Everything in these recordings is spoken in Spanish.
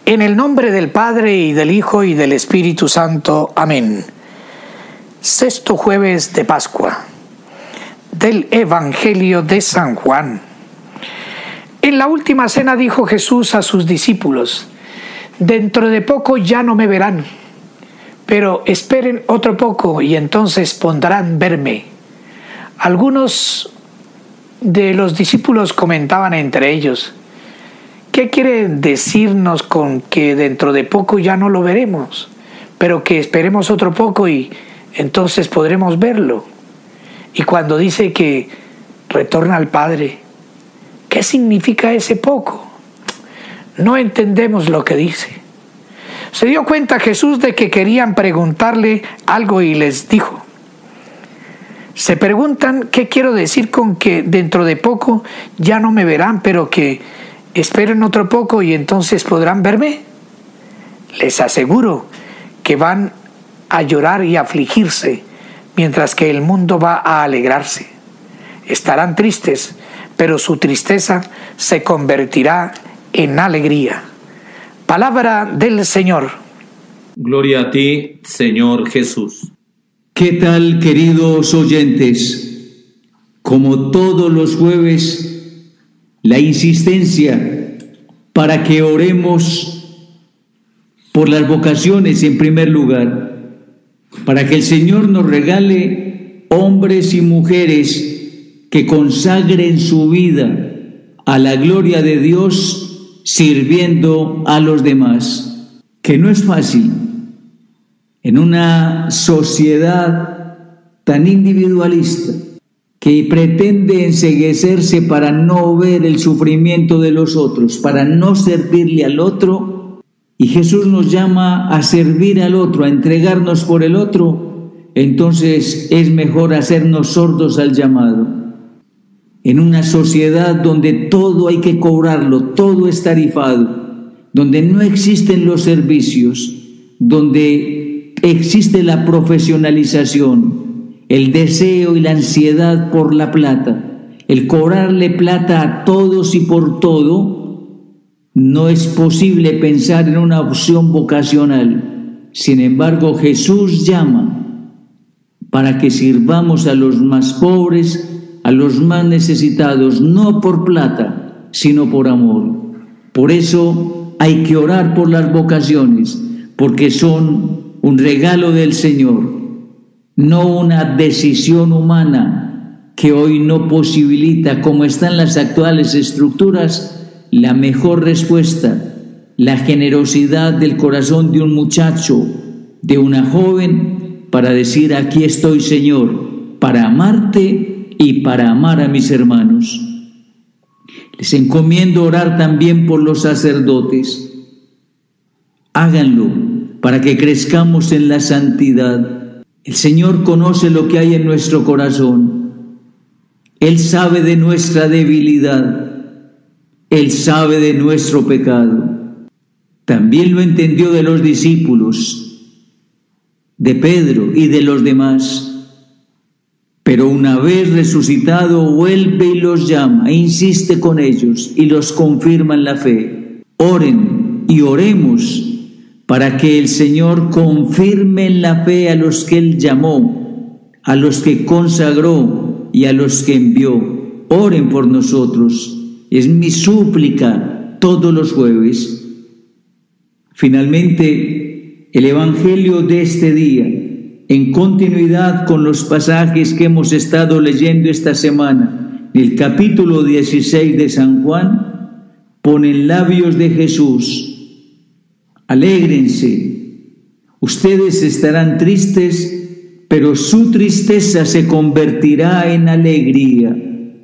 En el nombre del Padre, y del Hijo, y del Espíritu Santo. Amén. Sexto jueves de Pascua. Del Evangelio de San Juan. En la última cena dijo Jesús a sus discípulos: dentro de poco ya no me verán, pero esperen otro poco y entonces podrán verme. Algunos de los discípulos comentaban entre ellos: ¿qué quiere decirnos con que dentro de poco ya no lo veremos, pero que esperemos otro poco y entonces podremos verlo? Y cuando dice que retorna al Padre, ¿qué significa ese poco? No entendemos lo que dice. Se dio cuenta Jesús de que querían preguntarle algo y les dijo: se preguntan qué quiero decir con que dentro de poco ya no me verán, pero que esperen otro poco y entonces podrán verme. Les aseguro que van a llorar y afligirse, mientras que el mundo va a alegrarse. Estarán tristes, pero su tristeza se convertirá en alegría. Palabra del Señor. Gloria a ti, Señor Jesús. ¿Qué tal, queridos oyentes? Como todos los jueves, la insistencia para que oremos por las vocaciones en primer lugar, para que el Señor nos regale hombres y mujeres que consagren su vida a la gloria de Dios, sirviendo a los demás, que no es fácil en una sociedad tan individualista que pretende enceguecerse para no ver el sufrimiento de los otros, para no servirle al otro. Y Jesús nos llama a servir al otro, a entregarnos por el otro. Entonces es mejor hacernos sordos al llamado. En una sociedad donde todo hay que cobrarlo, todo es tarifado, donde no existen los servicios, donde existe la profesionalización, el deseo y la ansiedad por la plata, el cobrarle plata a todos y por todo, no es posible pensar en una opción vocacional. Sin embargo, Jesús llama para que sirvamos a los más pobres, a los más necesitados, no por plata, sino por amor. Por eso hay que orar por las vocaciones, porque son un regalo del Señor, no una decisión humana que hoy no posibilita, como están las actuales estructuras, la mejor respuesta, la generosidad del corazón de un muchacho, de una joven, para decir: aquí estoy, Señor, para amarte y para amar a mis hermanos. Les encomiendo orar también por los sacerdotes. Háganlo para que crezcamos en la santidad. El Señor conoce lo que hay en nuestro corazón. Él sabe de nuestra debilidad. Él sabe de nuestro pecado. También lo entendió de los discípulos, de Pedro y de los demás. Pero una vez resucitado, vuelve y los llama, e insiste con ellos y los confirma en la fe. Oren y oremos para que el Señor confirme en la fe a los que Él llamó, a los que consagró y a los que envió. Oren por nosotros. Es mi súplica todos los jueves. Finalmente, el Evangelio de este día, en continuidad con los pasajes que hemos estado leyendo esta semana, el capítulo 16 de San Juan, pone en labios de Jesús: alégrense, ustedes estarán tristes, pero su tristeza se convertirá en alegría.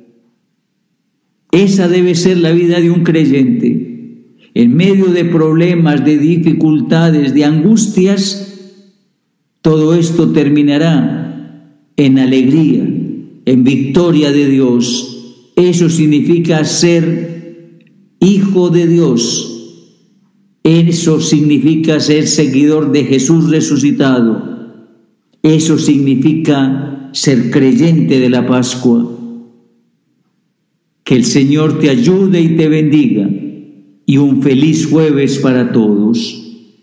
Esa debe ser la vida de un creyente. En medio de problemas, de dificultades, de angustias, todo esto terminará en alegría, en victoria de Dios. Eso significa ser hijo de Dios. Eso significa ser seguidor de Jesús resucitado. Eso significa ser creyente de la Pascua. Que el Señor te ayude y te bendiga. y un feliz jueves para todos.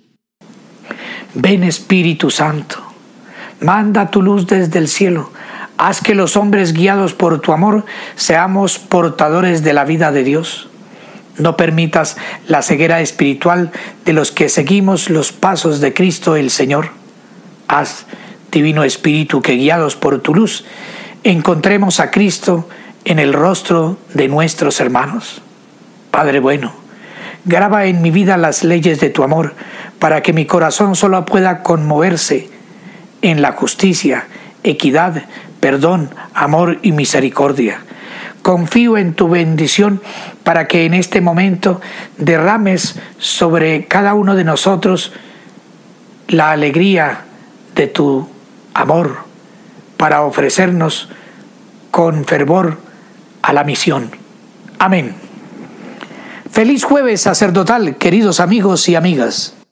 Ven Espíritu Santo, manda tu luz desde el cielo, haz que los hombres guiados por tu amor seamos portadores de la vida de Dios. No permitas la ceguera espiritual de los que seguimos los pasos de Cristo el Señor. Haz, Divino Espíritu, que guiados por tu luz, encontremos a Cristo en el rostro de nuestros hermanos. Padre bueno, graba en mi vida las leyes de tu amor, para que mi corazón solo pueda conmoverse en la justicia, equidad, perdón, amor y misericordia. Confío en tu bendición para que en este momento derrames sobre cada uno de nosotros la alegría de tu amor para ofrecernos con fervor a la misión. Amén. Feliz jueves sacerdotal, queridos amigos y amigas.